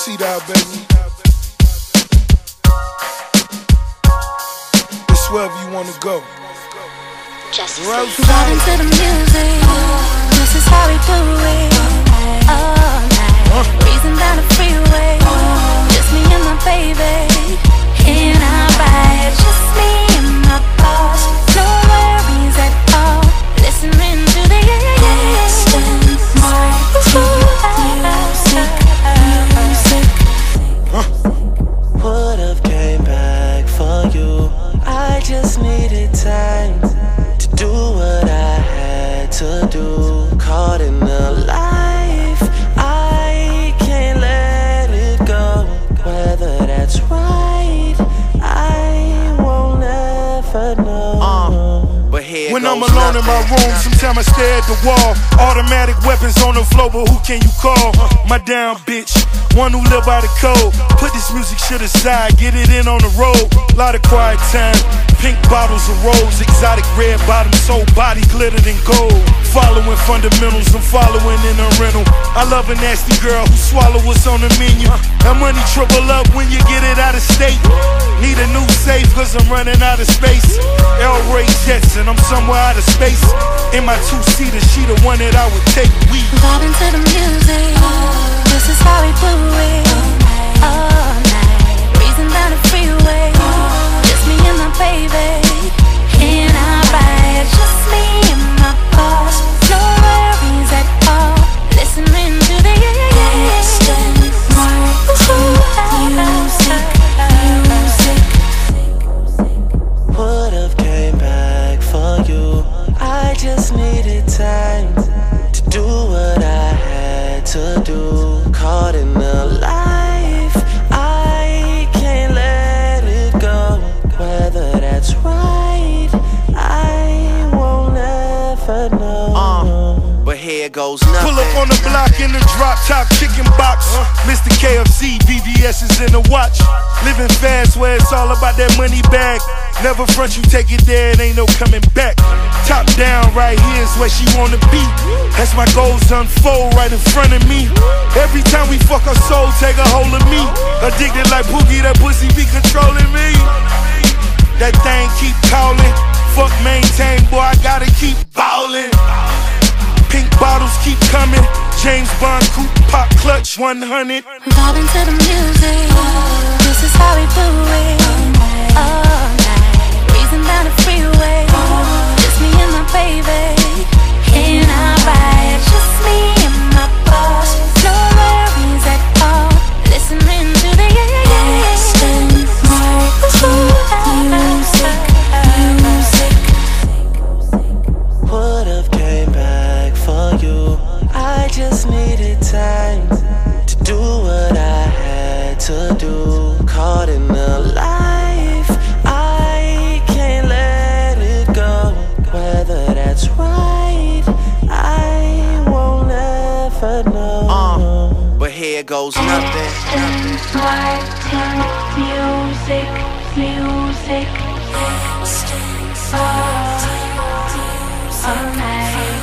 See that, baby. It's wherever you wanna go. Vibing to the music, this is how we do it. All night, breezing down the freeway, just me and my baby in our ride. Just me and my boss, no worries at all. Listening to the Would've came back for you. I just needed time to do what I had to do. Caught in the life, I can't let it go. Whether that's right, I won't ever know. But here when I'm alone in my room, sometimes I stare at the wall. Automatic weapons on the floor, but who can you call? My down bitch, one who live by the code. Put this music shit aside, get it in on the road. Lot of quiet time, pink bottles of rose, exotic red bottoms, whole body glittered in gold. Following fundamentals, I'm following in a rental. I love a nasty girl who swallow what's on the menu. That money triple up when you get it out of state. Need a new safe cause I'm running out of space. L-Ray jets and I'm somewhere out of space. In my two-seater, she the one that I would take. We vibing to the music, this is how we do it. All night, breezing down the freeway, just me and my baby in our ride. Just me and my boss, no worries at all. Listening to the would've came back for you. I just needed time to do what I had to do. Caught in the life, I can't let it go. Whether that's right, I won't ever know. But here goes nothing. pull up on the block in the drop top chicken box. Mr. KFC, VVS is in the watch. Living fast where it's all about that money bag. Never front, you take it there, it ain't no coming back. Top down, right here's where she wanna be. As my goals unfold right in front of me. Every time we fuck, her soul take a hold of me. Addicted like Pookie, that pussy be controlling me. That thing keep calling. Fuck maintain, boy, I gotta keep ballin'. Pink bottles keep coming. James Bond coupe, pop clutch 100. Vibing to the music, this is how we do it. All night, breezing down the freeway, just me and my baby in our ride. Just me and my boss, no worries at all. Listening to the would've came back for you. I just needed time to do what I had to do. Caught in the life, I can't let it go. Whether that's right, I won't ever know. But here goes nothing. music, all night.